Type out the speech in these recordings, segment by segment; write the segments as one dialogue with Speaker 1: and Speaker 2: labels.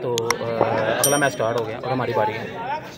Speaker 1: तो अगला match start हो गया और हमारी बारी है।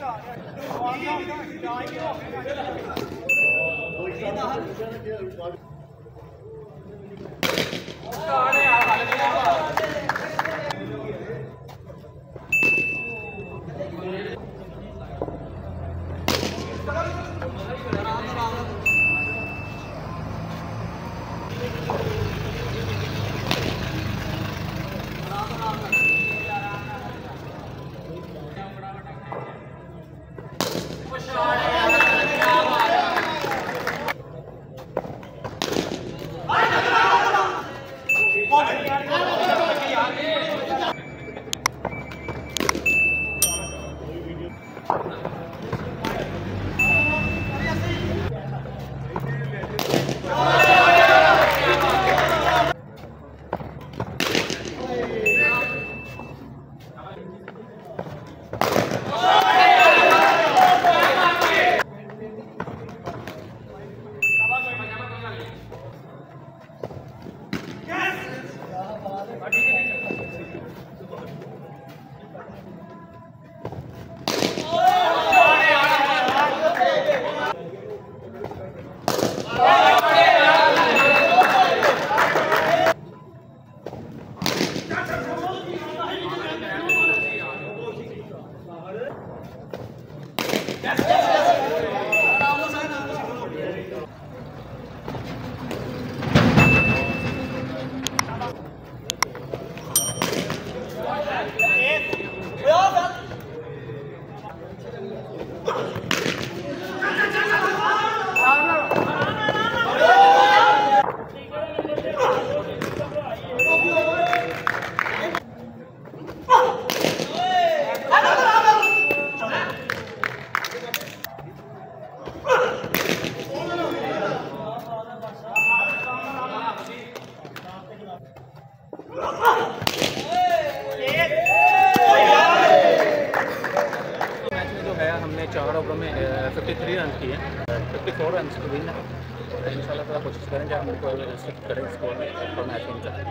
Speaker 1: हमने 4 ओवरों में 53 रन किए, 54 रन को विन है। इंशाल्लाह थोड़ा कोशिश करेंगे हम उनको शिफ्ट करें स्कोर में और मैच विन करें।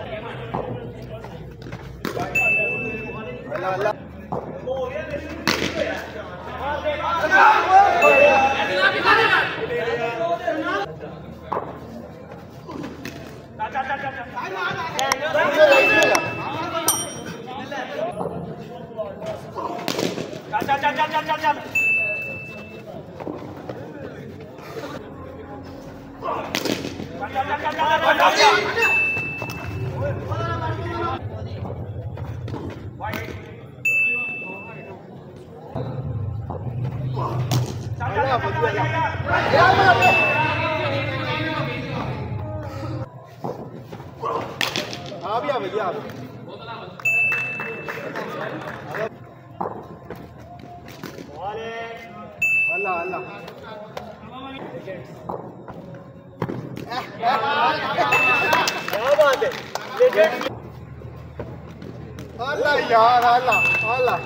Speaker 2: अल्लाह यार अल्लाह अल्लाह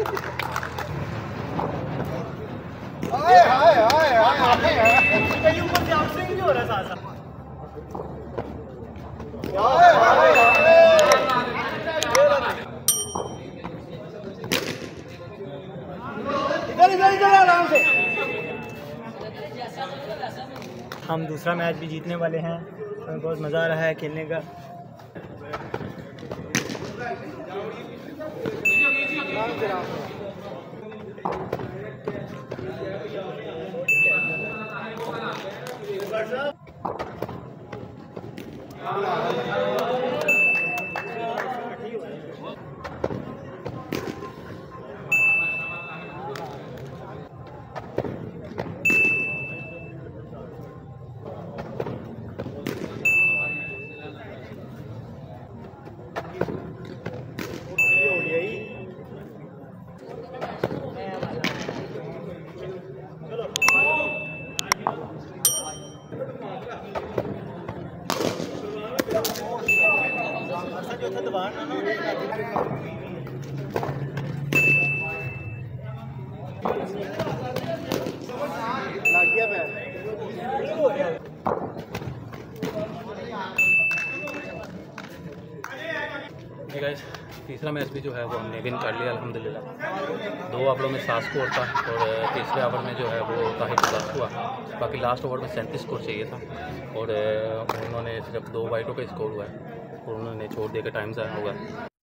Speaker 2: हाय हाय हाय हाय कहीं ऊपर से आपसे नहीं हो रहा साथ हाय हाय इधर इधर इधर आराम से। हम दूसरा मैच भी जीतने वाले हैं, हमें बहुत मज़ा आ रहा है खेलने का।
Speaker 1: Hey guys, तीसरा मैच भी जो है वो हमने विन कर लिया अल्हम्दुलिल्लाह। 2 ओवरों में 7 स्कोर था और तीसरे ओवर में जो है वो ताहिर प्लस हुआ। बाकी लास्ट ओवर में 37 स्कोर चाहिए था और उन्होंने सिर्फ 2 वाइटों का स्कोर हुआ है और उन्होंने छोड़ दिया कि टाइम ज़ाया होगा।